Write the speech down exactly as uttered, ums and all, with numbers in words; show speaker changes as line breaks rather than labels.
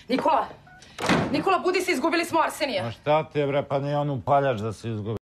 Nikola! Nikola, budi se, izgubili smo Arsenija.
Ma šta ti je bre, pa nije on upaljač da se izgubi.